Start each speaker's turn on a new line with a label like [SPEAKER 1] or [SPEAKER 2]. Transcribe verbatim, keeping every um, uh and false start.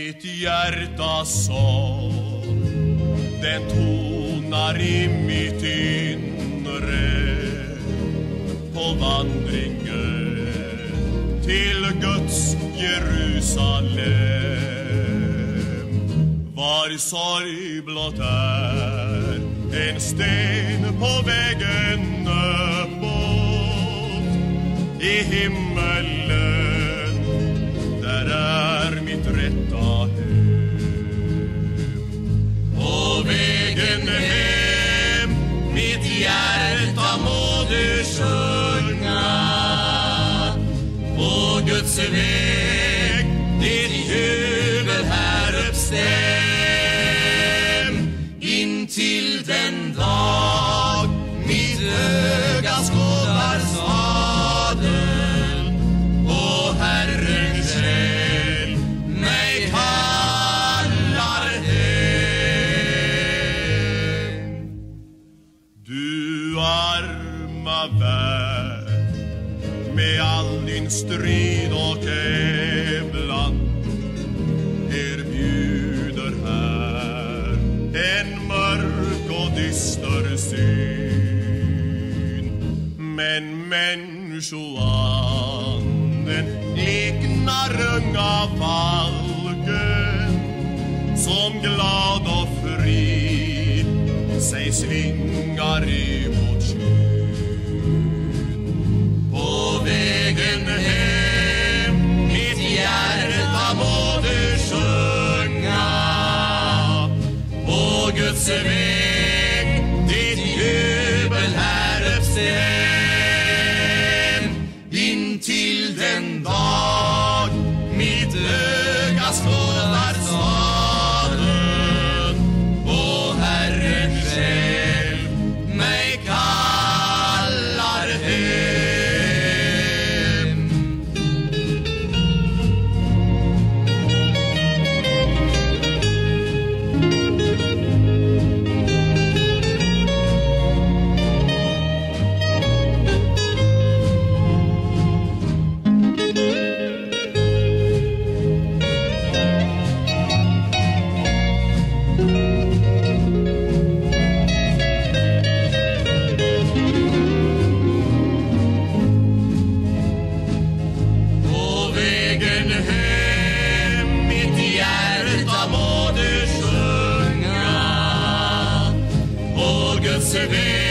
[SPEAKER 1] Mitt hjärtas sång, den tonar i mitt inre på vandringen till Guds Jerusalem. Var sorg blott är en sten på vägen uppåt i himmelen, där är mitt rätta hem. På vägen hem, mitt hjärta må du sjunga. På Guds väg, ditt jubel här uppstäm, in till den dag mitt öga skådar staden och Herren själv mig kallar hem. Du arma värld, med all din strid och ebland, erbjuder här en mörk och dyster syn. Men människoanden liknar unga falken, som glad och fri sig svingar emot skyn. På vägen hem, mitt hjärta må du sjunga. På Guds väg, ditt jubel här uppstäm, in till den dag mitt öga skådar staden och Herren själv mig kallar hem. Hem, mitt hjärta må du sjunga. På Guds väg,